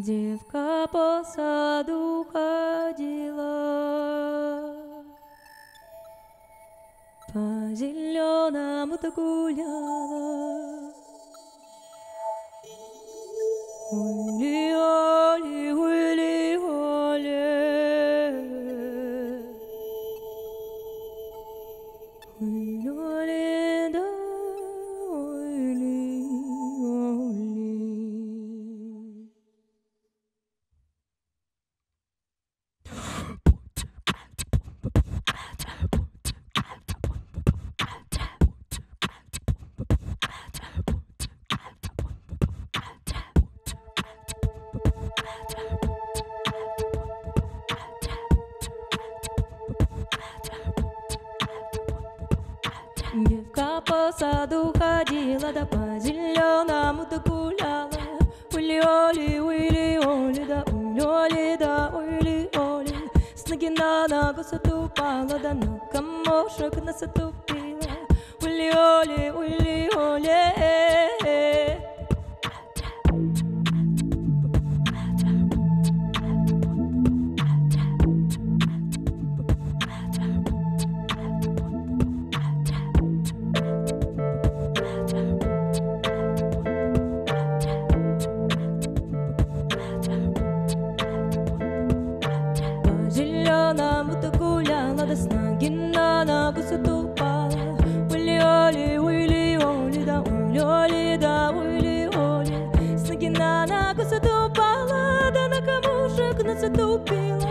Девка по саду ходила, по зеленому-то гуляла. Ули-оли, ули-оли, ули-оли, да, ули-оли. Девка по саду ходила, да по зеленому-то гуляла. Ули-оли, ули-оли, да ули-оли, да ули-оли. С ноги на ногу ступала, да на камушек наступила. Ули-оли, ули-оли. Зеленому-то гуляла, да с ноги на ногу ступала. Ули-оли, ули-оли, да ули-оли, да ули-оли. С ноги на ногу ступала, да на камушек наступила.